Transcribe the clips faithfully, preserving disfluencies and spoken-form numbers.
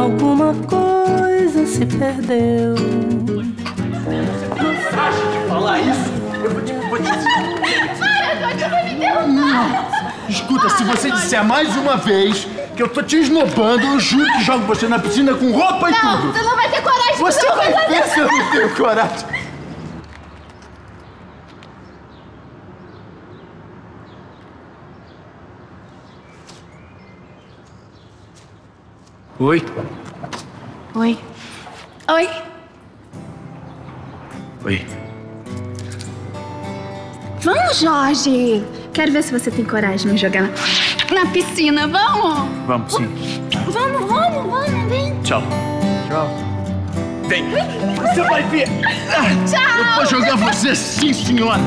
alguma coisa se perdeu. Acha de falar isso? Eu vou te... Vou te... Para, Jorge, vai me derrubar! Escuta, se você disser mais uma vez que eu tô te esnobando, eu juro que jogo você na piscina com roupa e não, tudo. Não, você não vai ter coragem de Você vai fazer ver se eu não tenho coragem. Oi. Oi. Oi. Oi. Vamos, Jorge. Quero ver se você tem coragem de me jogar na, na piscina. Vamos? Vamos, sim. Vamos, vamos, vamos. Vem. Tchau. Tchau. Vem. Você vai ver. Tchau. Eu vou jogar você, sim, senhora.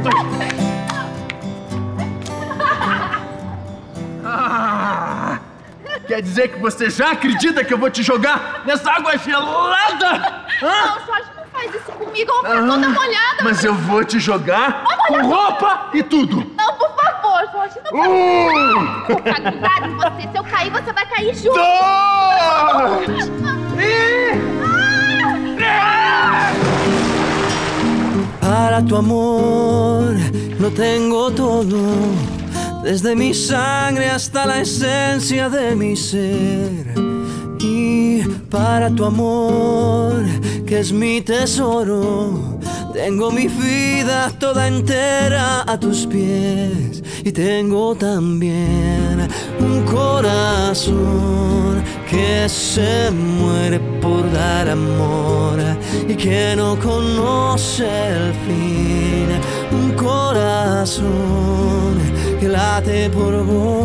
Ah, quer dizer que você já acredita que eu vou te jogar nessa água gelada? Não, Jorge, não faz isso comigo. Eu vou ficar toda molhada. Mas eu vou te jogar com roupa e tudo. Não, por favor, Jorge, não faz Um. isso. Vou ficar grudada em você. Se eu cair, você vai cair junto. Dois. Para tu amor lo tengo todo, desde mi sangre hasta la esencia de mi ser. Y para tu amor, que es mi tesoro, tengo mi vida toda entera a tus pies. Y tengo también un corazón que se muere por dar amor y que no conoce el fin. Un corazón que late por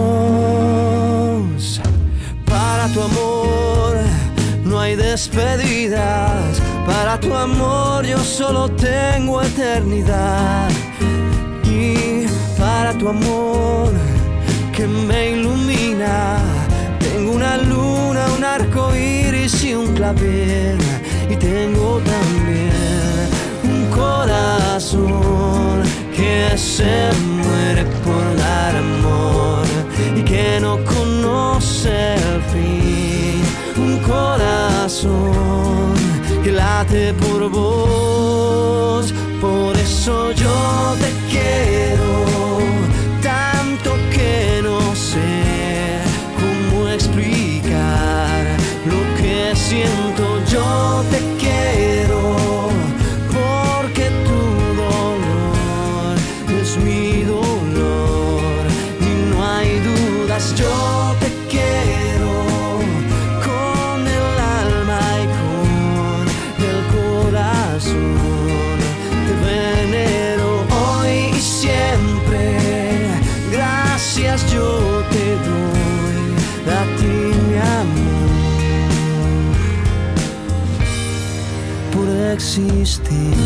vos. Para tu amor no hay despedidas. Para tu amor yo solo tengo eternidad. Y para tu amor que me ilumina, tengo una luna, un arco iris y un clavel. Y tengo también un corazón que se muere por dar amor y que no conoce el fin. Un corazón que late por vos. Por eso yo te quiero tanto que no sé cómo explicar lo que siento. Yo te quiero porque tu dolor es mi dolor y no hay dudas. Yo te quiero con el alma y con el corazón. Te venero hoy y siempre. Gracias yo te doy a ti, mi amor, por existir.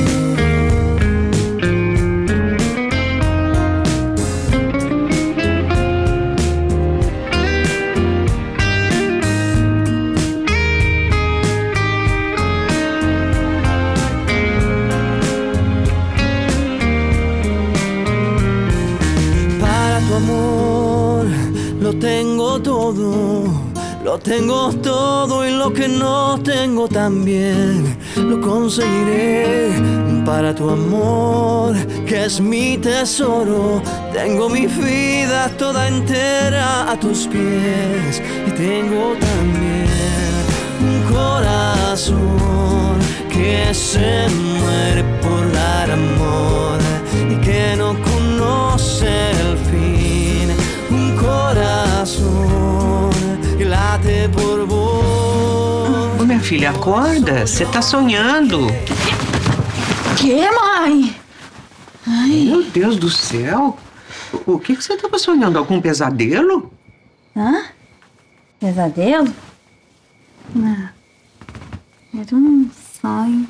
Lo tengo todo, lo tengo todo y lo que no tengo también lo conseguiré. Para tu amor, que es mi tesoro, tengo mi vida toda entera a tus pies. Y tengo también un corazón que se muere por dar amor y que no conoce el fin. Un coração que late por vos. Ô, minha filha, acorda. Você tá sonhando. Que, mãe? Ai. Meu Deus do céu. O, o que que você tava sonhando? Algum pesadelo? Hã? Pesadelo? Não. Era um sonho.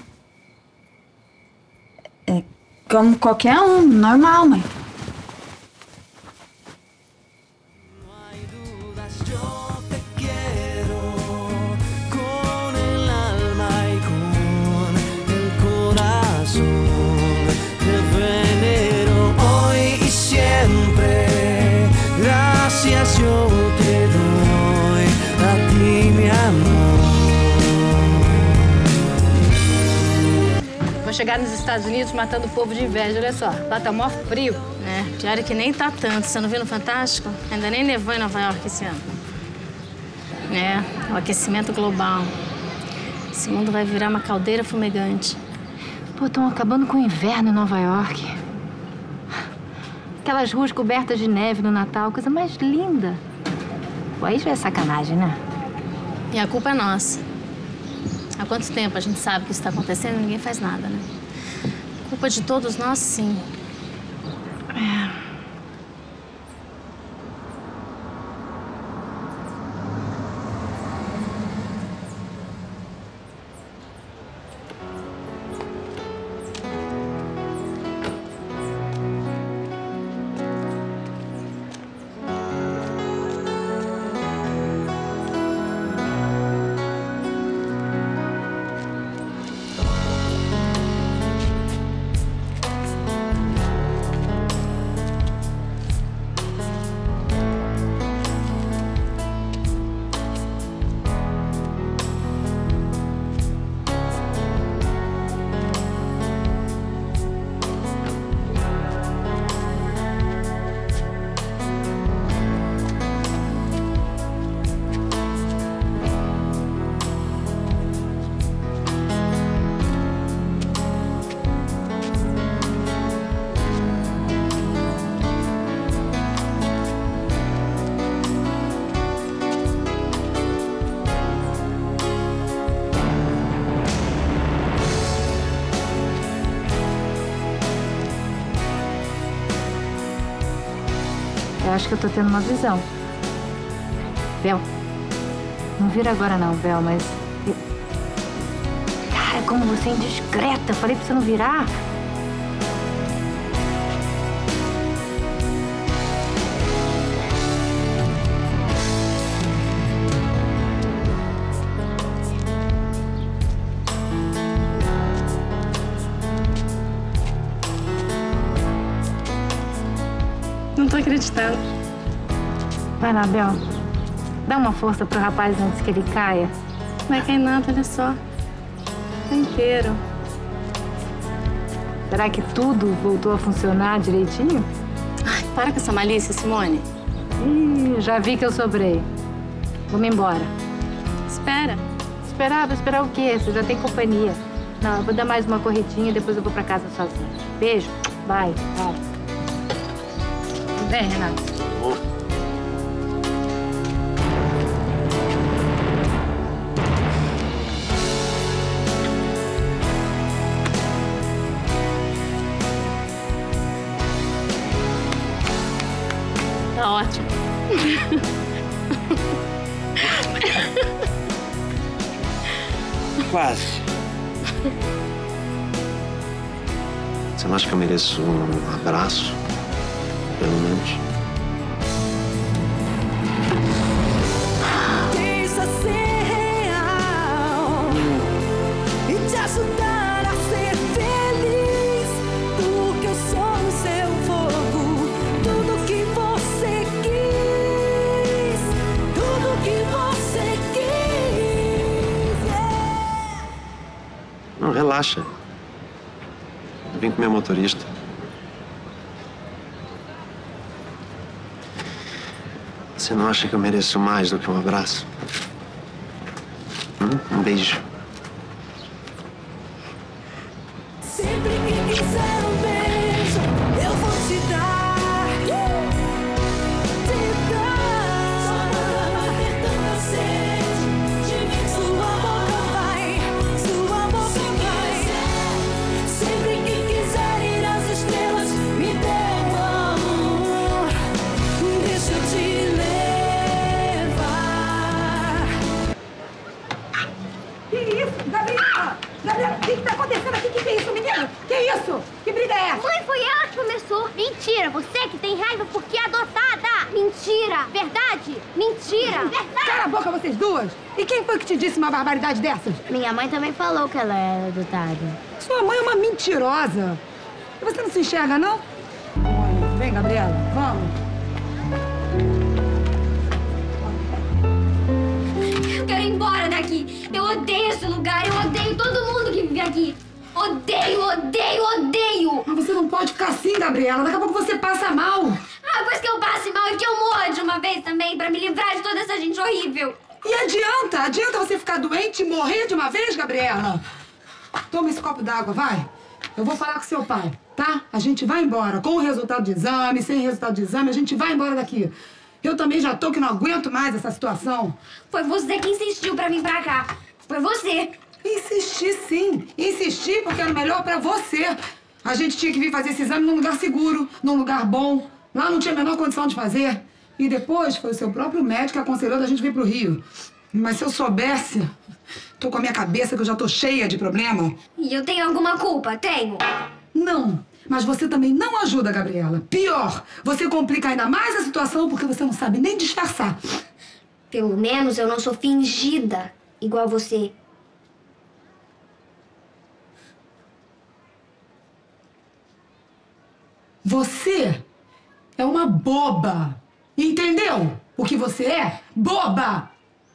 É como qualquer um, normal, mãe. Gracias yo te doy a ti, mi amor. nos Estados Unidos matando o povo de inveja, olha só. Lá tá mó frio. É, pior é que nem tá tanto. Você não viu no Fantástico? Ainda nem nevou em Nova York esse ano. É, o aquecimento global. Esse mundo vai virar uma caldeira fumegante. Pô, estão acabando com o inverno em Nova York. Aquelas ruas cobertas de neve no Natal, coisa mais linda. Pô, aí já é sacanagem, né? E a culpa é nossa. Há quanto tempo a gente sabe que isso tá acontecendo e ninguém faz nada, né? Culpa de todos nós, sim. É. Eu acho que eu tô tendo uma visão. Bel, não vira agora não, Bel, mas... Cara, como você é indiscreta. Falei pra você não virar. Não tô acreditando. Vai lá, Bel. Dá uma força pro rapaz antes que ele caia. Não vai cair nada, olha só. Tá inteiro. Será que tudo voltou a funcionar direitinho? Ai, para com essa malícia, Simone. Ih, já vi que eu sobrei. Vamos embora. Espera. Esperar? Vou esperar o quê? Você já tem companhia. Não, eu vou dar mais uma corridinha e depois eu vou pra casa sozinha. Beijo. Bye. Bye. Vem, Renato. Tá ótimo. Quase. Você não acha que eu mereço um abraço? Pelo menos. Deixa ser real e te ajudar a ser feliz. Porque eu sou o seu fogo, tudo que você quis, tudo que você quis. Yeah. Não, relaxa. Eu vim com meu motorista. Você não acha que eu mereço mais do que um abraço? Hum? Um beijo. Sempre que quiser um beijo, eu vou te dar. Te dar. Sua boca vai ter tanta sede de mim. Sua boca vai, sua boca vai. Sempre que quiser ir às estrelas, me dê mão. Deixa eu te levar. Que isso, Gabriela? Gabriela, o que que tá acontecendo aqui? Que que é isso, menino? Que isso? Que briga é essa? Mãe, foi ela que começou. Mentira, você que tem raiva porque é adotada. Mentira. Verdade? Mentira. Verdade. Cala a boca, vocês duas. E quem foi que te disse uma barbaridade dessas? Minha mãe também falou que ela era adotada. Sua mãe é uma mentirosa. E você não se enxerga, não? Olha, vem, Gabriela, vamos. Eu quero ir embora daqui. Eu odeio esse lugar. Eu odeio todo mundo que vive aqui. Odeio, odeio, odeio! Mas você não pode ficar assim, Gabriela. Daqui a pouco você passa mal. Ah, pois que eu passe mal e que eu morra de uma vez também, pra me livrar de toda essa gente horrível. E adianta? Adianta você ficar doente e morrer de uma vez, Gabriela? Toma esse copo d'água, vai. Eu vou falar com seu pai, tá? A gente vai embora. Com o resultado de exame, sem resultado de exame, a gente vai embora daqui. Eu também já tô que não aguento mais essa situação. Foi você que insistiu pra vir pra cá. Foi você. Insisti, sim. Insisti porque era melhor pra você. A gente tinha que vir fazer esse exame num lugar seguro, num lugar bom. Lá não tinha a menor condição de fazer. E depois foi o seu próprio médico que aconselhou da gente vir pro Rio. Mas se eu soubesse... Tô com a minha cabeça que eu já tô cheia de problema. E eu tenho alguma culpa? Tenho. Não. Mas você também não ajuda, Gabriela. Pior, você complica ainda mais a situação porque você não sabe nem disfarçar. Pelo menos eu não sou fingida, igual você. Você é uma boba. Entendeu? O que você é? Boba!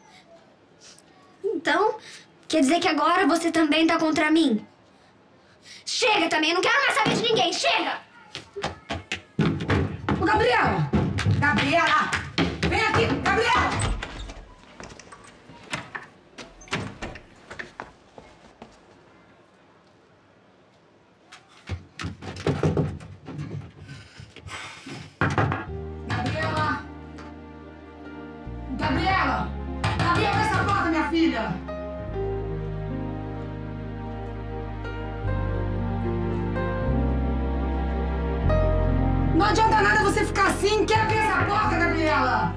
Então, quer dizer que agora você também tá contra mim? Chega também, não quero mais saber de ninguém, chega! Ô, Gabriela! Gabriela! Vem aqui, Gabriela! Gabriela! Gabriela! Gabriela, abre essa porta, minha filha! Não adianta nada você ficar assim. Quer abrir essa porta, Gabriela?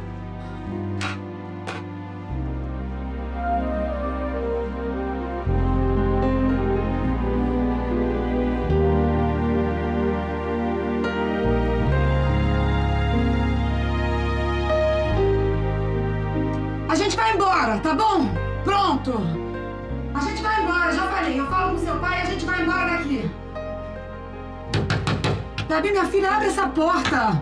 A gente vai embora, tá bom? Pronto. A gente vai embora, já falei. Eu falo com seu pai e a gente vai embora daqui. Gabi, minha filha, abre essa porta!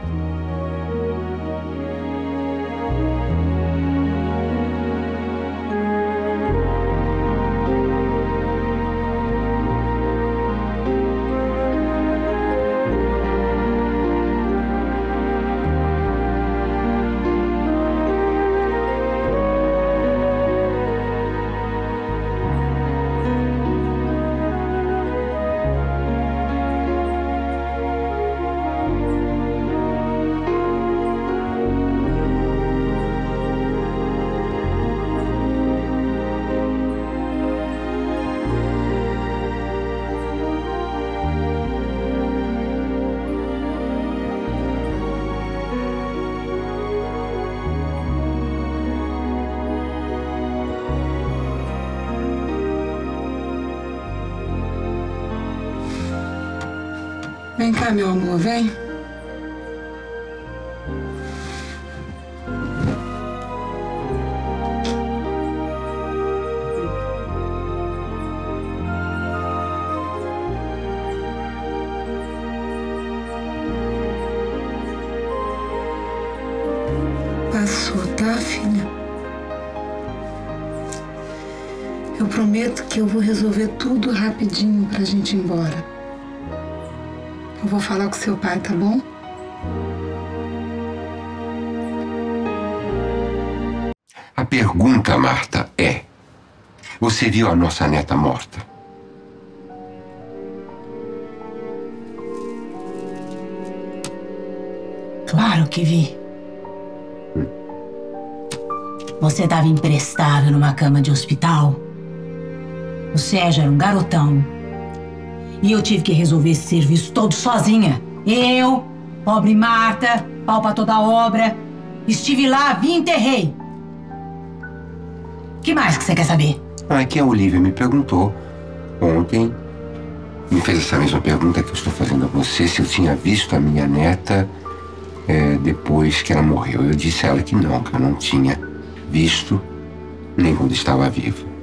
Vem cá, meu amor, vem. Passou, tá, filha? Eu prometo que eu vou resolver tudo rapidinho pra gente ir embora. Eu vou falar com seu pai, tá bom? A pergunta, Marta, é: você viu a nossa neta morta? Claro que vi. Hum. Você estava imprestável numa cama de hospital. O Sérgio era um garotão. E eu tive que resolver esse serviço todo sozinha. Eu, pobre Marta, pau pra toda a obra. Estive lá, vi e enterrei. O que mais que você quer saber? Ah, é que a Olivia me perguntou ontem, me fez essa mesma pergunta que eu estou fazendo a você, se eu tinha visto a minha neta é, depois que ela morreu. Eu disse a ela que não, que eu não tinha visto, nem quando estava viva.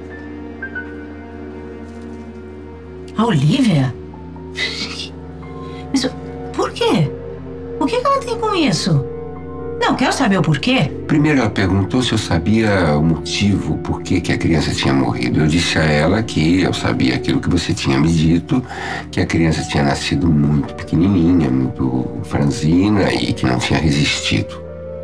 A Olivia? Mas por quê? O que ela tem com isso? Não, quero saber o porquê. Primeiro ela perguntou se eu sabia o motivo por que, que a criança tinha morrido. Eu disse a ela que eu sabia aquilo que você tinha me dito, que a criança tinha nascido muito pequenininha, muito franzina e que não tinha resistido.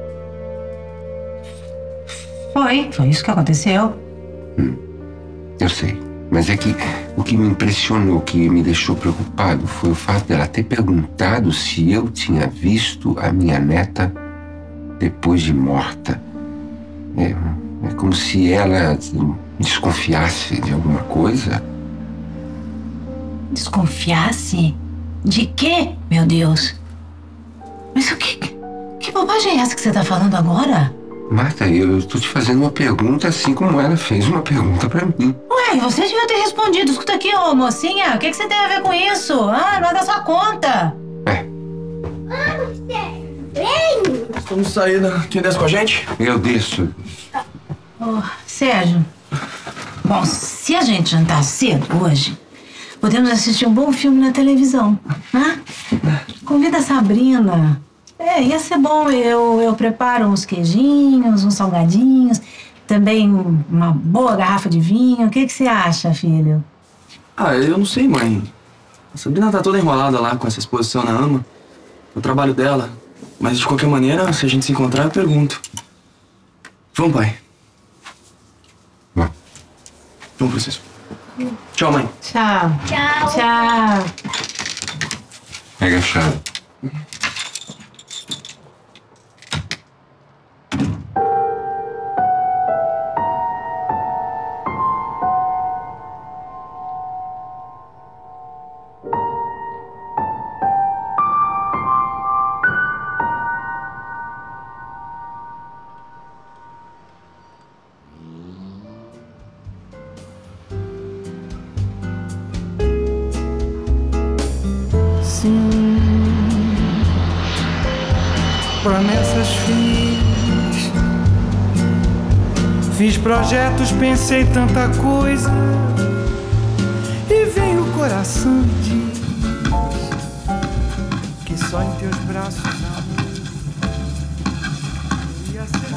Foi, foi isso que aconteceu. Hum, eu sei, mas é que o que me impressionou, o que me deixou preocupado foi o fato dela ter perguntado se eu tinha visto a minha neta depois de morta. É, é como se ela desconfiasse de alguma coisa. Desconfiasse? De quê, meu Deus? Mas o que... Que bobagem é essa que você tá falando agora? Marta, eu estou te fazendo uma pergunta assim como ela fez uma pergunta pra mim. Ué, você devia ter respondido. Escuta aqui, ô mocinha, o que, que você tem a ver com isso? Ah, não é da sua conta. É. Vem! Vamos sair, né? Quem desce com a gente? Eu desço. Ô, Sérgio. Bom, se a gente jantar cedo hoje, podemos assistir um bom filme na televisão, né? Convida a Sabrina. É, ia ser bom. Eu, eu preparo uns queijinhos, uns salgadinhos, também uma boa garrafa de vinho. O que, que você acha, filho? Ah, eu não sei, mãe. A Sabrina tá toda enrolada lá com essa exposição na AMA. É o trabalho dela. Mas, de qualquer maneira, se a gente se encontrar, eu pergunto. Vamos, pai. Vamos. Vamos, Francisco. Tchau, mãe. Tchau. Tchau. Tchau. Pega a chave. Promessas fiz, fiz projetos, pensei tanta coisa, e vem o coração e diz que só em teus braços, amor, eu ia ser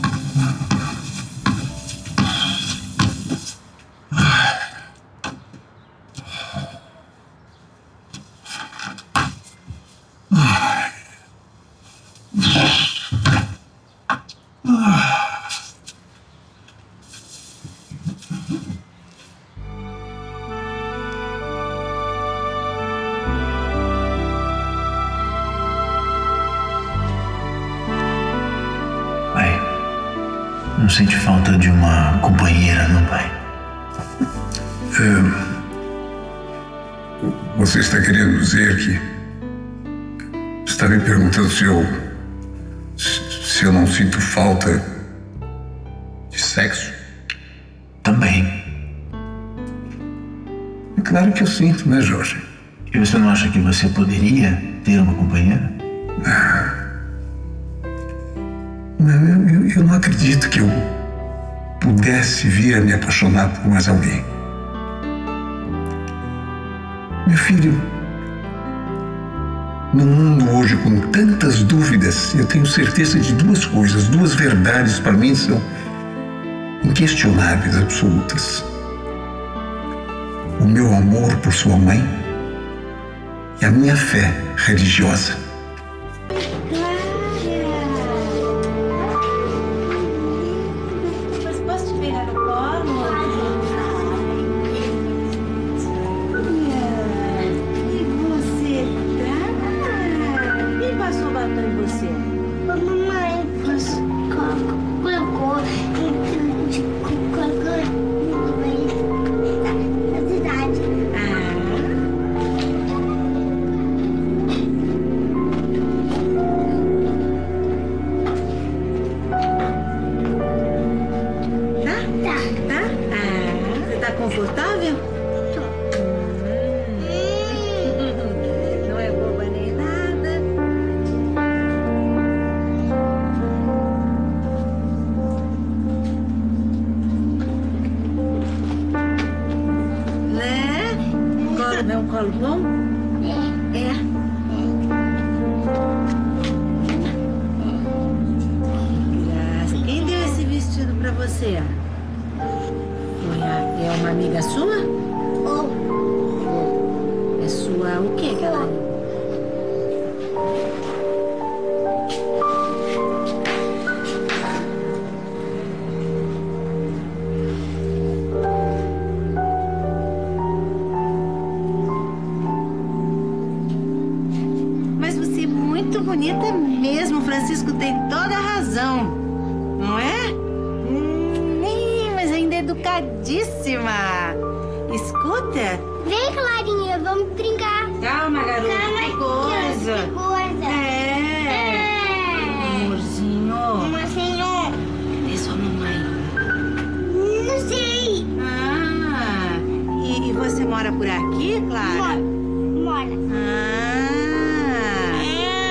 Não sente falta de uma companheira, não, pai? É, você está querendo dizer que está me perguntando se eu se eu não sinto falta de sexo? Também. É claro que eu sinto, né, Jorge? E você não acha que você poderia ter uma companheira? Não, eu, eu, eu não acredito que eu pudesse vir a me apaixonar por mais alguém. Meu filho, no mundo hoje com tantas dúvidas, eu tenho certeza de duas coisas, duas verdades para mim são inquestionáveis, absolutas. O meu amor por sua mãe e a minha fé religiosa. Confortável? Não é boba nem nada. Né? Agora é um colo bom? É. É. amiga sua? Oh. É sua o quê, Clarinha? Mas você é muito bonita mesmo, Francisco tem toda a razão, não é? Hum, mas ainda é educadíssima. Escuta. Vem, Clarinha, vamos brincar. Calma, garota. Calma, que coisa. Que coisa. É. é. Amorzinho. Amorzinho. Cadê sua mamãe? Não sei. Ah, e, e você mora por aqui, Clara? Mora. Ah.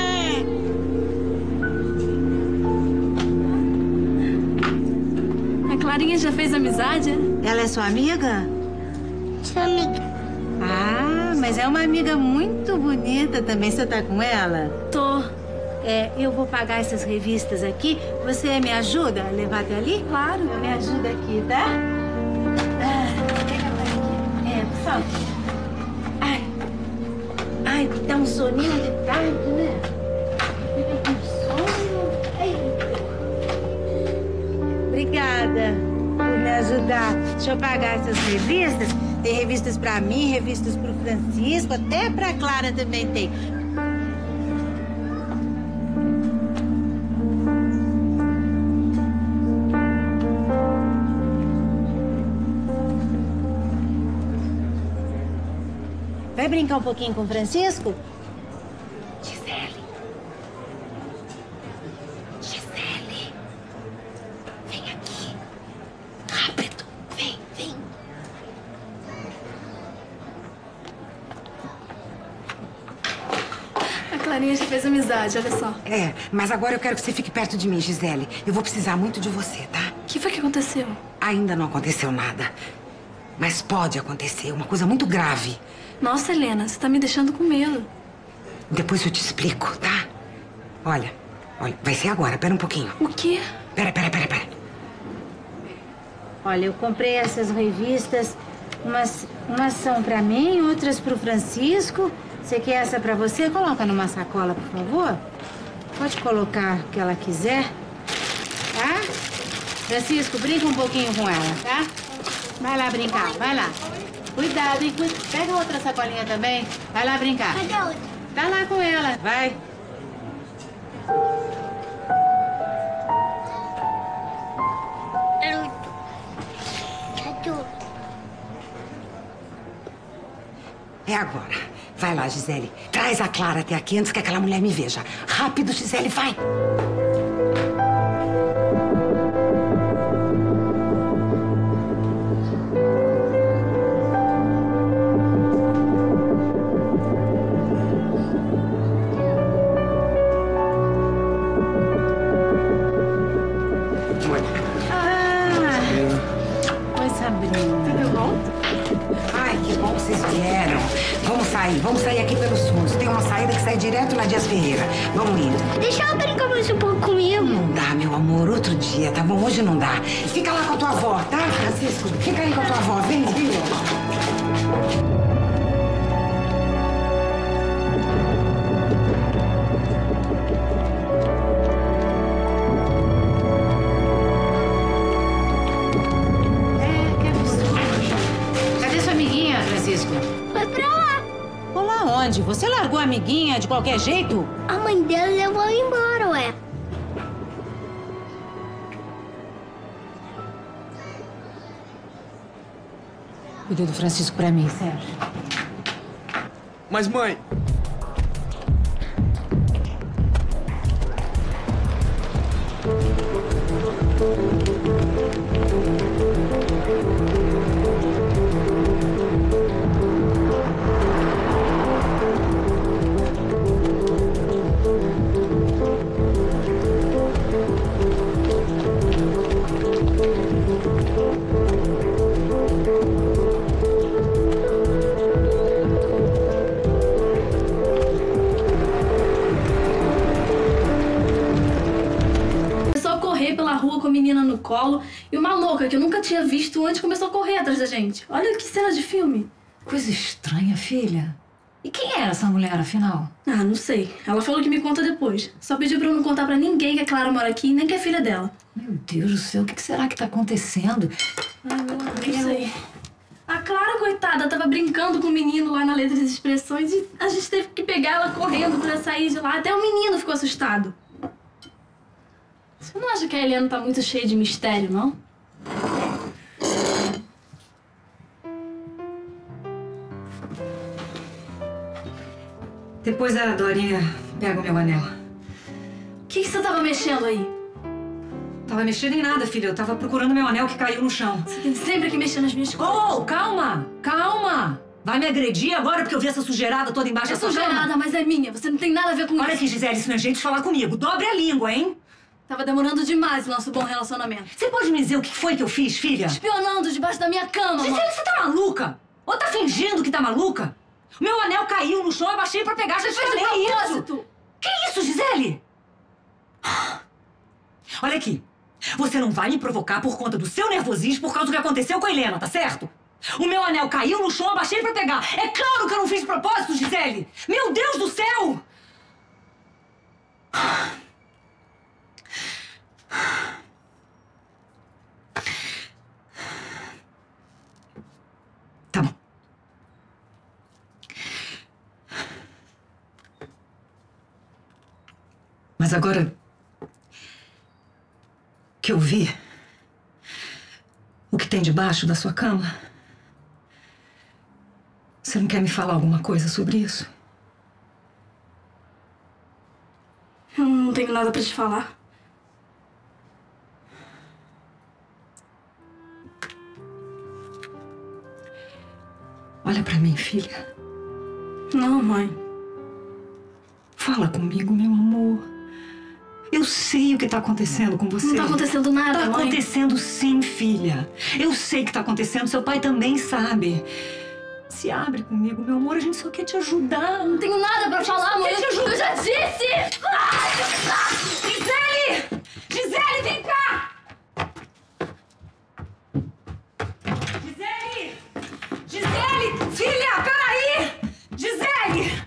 A Clarinha já fez amizade? Ela é sua amiga? Sua amiga. Ah, mas é uma amiga muito bonita também. Você tá com ela? Tô. É, eu vou pagar essas revistas aqui. Você me ajuda a levar até ali? Claro. Me ajuda aqui, tá? Ah, é, por favor. Ai, ai, dá um soninho de tarde, né? Fica com sono. Ai. Obrigada por me ajudar. Deixa eu pagar essas revistas. Tem revistas pra mim, revistas pro Francisco, até pra Clara também tem. Vai brincar um pouquinho com o Francisco? Gisele. Gisele. Vem aqui. Rápido. Vem, vem. A Clarinha já fez amizade, olha só. É, mas agora eu quero que você fique perto de mim, Gisele. Eu vou precisar muito de você, tá? O que foi que aconteceu? Ainda não aconteceu nada. Mas pode acontecer, uma coisa muito grave. Nossa, Helena, você tá me deixando com medo. Depois eu te explico, tá? Olha, olha, vai ser agora, pera um pouquinho. O quê? Pera, pera, pera, pera. Olha, eu comprei essas revistas. Umas, umas são pra mim, outras pro Francisco. Você quer essa pra você? Coloca numa sacola, por favor. Pode colocar o que ela quiser, tá? Francisco, brinca um pouquinho com ela, tá? Vai lá brincar, vai lá. Cuidado, hein? Cuida. Pega outra sacolinha também. Vai lá brincar. Cadê a outra? Tá lá com ela, vai. É agora. Vai lá, Gisele. Traz a Clara até aqui antes que aquela mulher me veja. Rápido, Gisele, vai. Vamos sair aqui pelos fundos. Tem uma saída que sai direto na Dias Ferreira. Vamos indo. Deixa eu brincar mais um pouco comigo. Não dá, meu amor. Outro dia, tá bom? Hoje não dá. Fica lá com a tua avó, tá, Francisco? Fica aí com a tua avó. Vem, vem. Onde? Você largou a amiguinha de qualquer jeito? A mãe dela levou ela embora, ué. Cuida do Francisco pra mim, Sérgio. Mas, mãe... louca que eu nunca tinha visto antes começou a correr atrás da gente. Olha que cena de filme. Coisa estranha, filha. E quem era essa mulher, afinal? Ah, não sei. Ela falou que me conta depois. Só pediu pra eu não contar pra ninguém que a Clara mora aqui, nem que é filha dela. Meu Deus do céu, o que será que tá acontecendo? Ai, meu Deus. Não sei. A Clara, coitada, tava brincando com o menino lá na letra de expressões e a gente teve que pegar ela correndo pra sair de lá. Até o menino ficou assustado. Você não acha que a Helena tá muito cheia de mistério, não? Depois a Dorinha pega o meu anel. O que, que você tava mexendo aí? Tava mexendo em nada, filha. Eu tava procurando meu anel que caiu no chão. Você tem sempre que mexer nas minhas coisas. Oh, calma! Calma! Vai me agredir agora porque eu vi essa sujeirada toda embaixo é da sua cama? É sujeirada, mas é minha. Você não tem nada a ver com Olha isso. Olha aqui, Gisele, isso não é jeito de falar comigo. Dobre a língua, hein? Tava demorando demais o nosso bom relacionamento. Você pode me dizer o que foi que eu fiz, filha? Espionando debaixo da minha cama, Gisele, mãe. você tá maluca? Ou tá fingindo que tá maluca? Meu anel caiu no chão, eu abaixei pra pegar. Você fez de propósito. Que isso, Gisele? Olha aqui. Você não vai me provocar por conta do seu nervosismo por causa do que aconteceu com a Helena, tá certo? O meu anel caiu no chão, eu abaixei pra pegar. É claro que eu não fiz de propósito, Gisele! Meu Deus do céu! Tá bom. Mas agora que eu vi o que tem debaixo da sua cama, você não quer me falar alguma coisa sobre isso? Eu não tenho nada pra te falar. Olha pra mim, filha. Não, mãe. Fala comigo, meu amor. Eu sei o que tá acontecendo com você. Não tá acontecendo nada, Tá mãe. acontecendo sim, filha. Eu sei que tá acontecendo, seu pai também sabe. Se abre comigo, meu amor, a gente só quer te ajudar. Não tenho nada pra falar, mãe. Quer te ajudar. Eu já disse! Ai, Gisele! Gisele, vem cá! Gisele! Gisele! Filha, peraí! Gisele!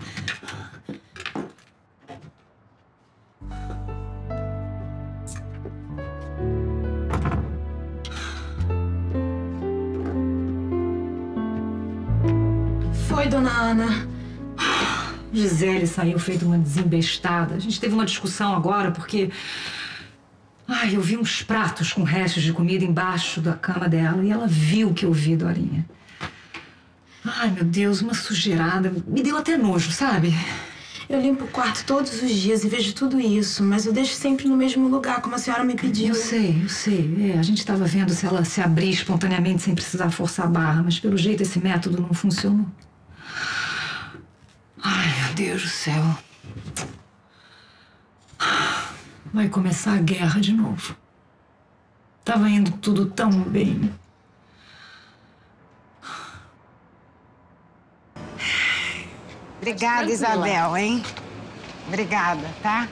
Foi, dona Ana. Gisele saiu feito uma desembestada. A gente teve uma discussão agora porque... Ai, eu vi uns pratos com restos de comida embaixo da cama dela e ela viu que eu vi, Dorinha. Ai, meu Deus, uma sujeirada. Me deu até nojo, sabe? Eu limpo o quarto todos os dias e vejo tudo isso, mas eu deixo sempre no mesmo lugar, como a senhora me pediu. Eu sei, eu sei. É, a gente estava vendo se ela se abrir espontaneamente sem precisar forçar a barra, mas pelo jeito esse método não funcionou. Ai, meu Deus do céu. Vai começar a guerra de novo. Tava indo tudo tão bem. Obrigada, Isabel, hein? Obrigada, tá?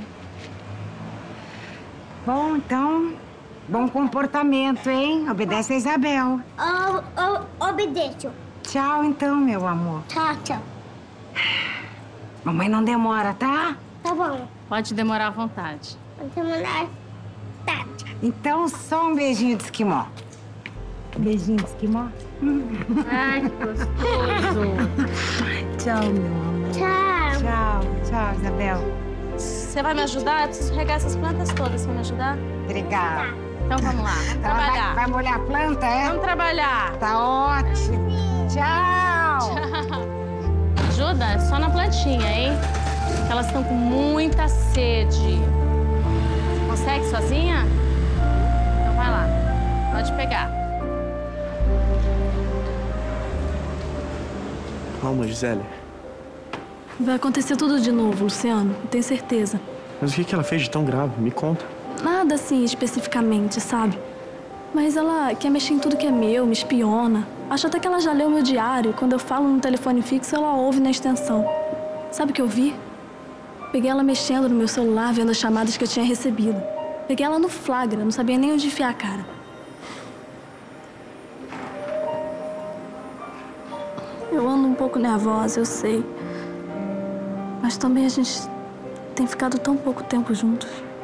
Bom, então, bom comportamento, hein? Obedece a Isabel. Oh, oh, obedeço. Tchau, então, meu amor. Tchau, tchau. Mamãe não demora, tá? Tá bom. Pode demorar à vontade. Pode demorar. Tá. Então, só um beijinho de esquimó. Um beijinho de esquimó. Ai, que gostoso. Tchau, meu amor. Tchau. Tchau, tchau, Isabel. Você vai me ajudar? Eu preciso regar essas plantas todas. Você vai me ajudar? Obrigada. Então vamos lá. Vamos Ela trabalhar. vai, vai molhar a planta, é? Vamos trabalhar. Tá ótimo. Tchau. Tchau. Ajuda só na plantinha, hein? Que elas estão com muita sede. Consegue sozinha? Então vai lá. Pode pegar. Calma, Gisele. Vai acontecer tudo de novo, Luciano. Eu tenho certeza. Mas o que ela fez de tão grave? Me conta. Nada assim especificamente, sabe? Mas ela quer mexer em tudo que é meu, me espiona. Acho até que ela já leu meu diário. Quando eu falo no telefone fixo, ela ouve na extensão. Sabe o que eu vi? Peguei ela mexendo no meu celular, vendo as chamadas que eu tinha recebido. Peguei ela no flagra, não sabia nem onde enfiar a cara. Eu ando um pouco nervosa, eu sei. Mas também a gente tem ficado tão pouco tempo juntos.